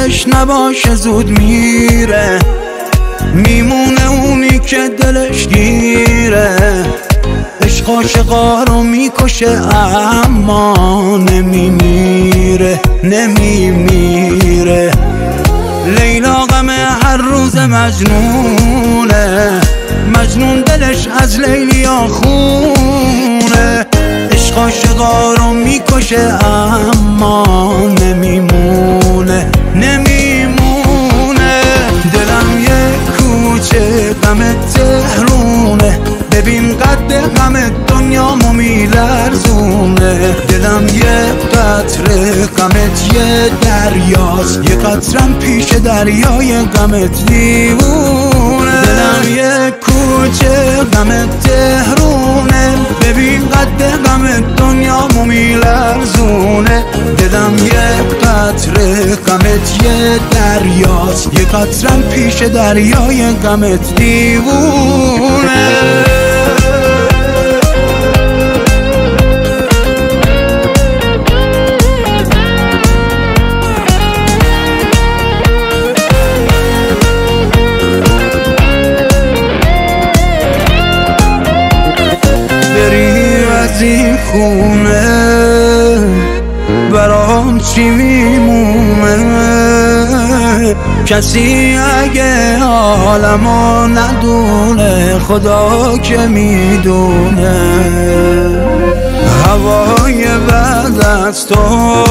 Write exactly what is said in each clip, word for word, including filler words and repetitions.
دلش نباشه زود میره، میمونه اونی که دلش گیره. عشق عاشقا رو میکشه اما نمیمیره نمیمیره. لیلا غم هر روز مجنونه، مجنون دلش از لیلیا خونه. عشق عاشقا رو میکشه اما نمیمونه نمیمونه. دلم یه کوچه غم تهرونه، ببین قد غم دنیامو میلرزونه. دلم یه قطره غمت یه دریاست، یه قطرم پیش دریای غمت دیوونه. دلم یه کوچه غم تهرونه، ببین قد غم دنیامو میلرزونه. دلم یه قطره غمت یه دریاست، یه قطرم پیش دریای غمت دیوونه. از این خونه برام چی میمونه؟ کسی اگه حالمو ندونه خدا که میدونه. هوای بعد از تو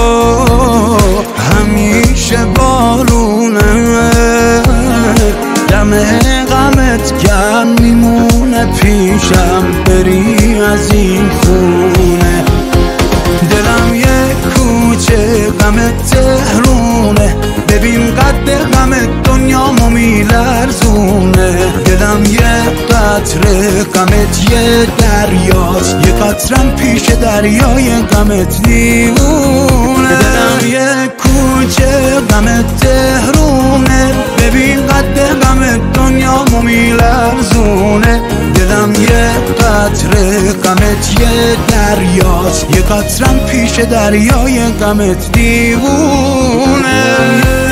همیشه بارونه، دم غمت گرم میمونه پیشم بری از این خونه. دلم یه کوچه غم تهرونه، ببین قد غم دنیامو میلرزونه. دلم یه قطره غمت یه دریاست، یه قطرم پیش دریای غمت دیوونه. دلم یه کوچه غم تهرونه، ببین قد غم دنیامو میلرزونه. دلم یه قطره غمت یه دریاست، یه قطرم پیش دریای غمت دیوونه.